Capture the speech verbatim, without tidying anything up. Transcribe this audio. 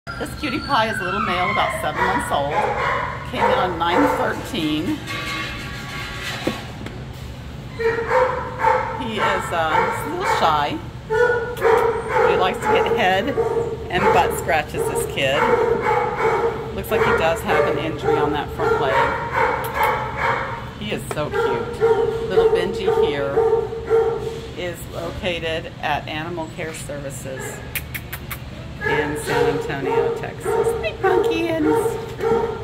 This cutie pie is a little male, about seven months old. Came in on nine thirteen. He is uh, he's a little shy. But he likes to get head and butt scratches, this kid. Looks like he does have an injury on that front leg. He is so cute. Little Benji here is located at Animal Care Services in San Antonio, Texas. Hi, pumpkins.